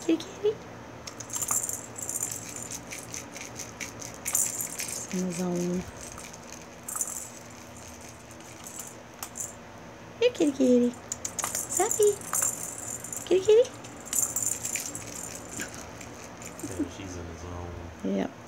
Kitty, kitty. In the zone. Here, kitty, kitty. Sappy. Kitty, kitty. Yeah, she's in the zone. Yep.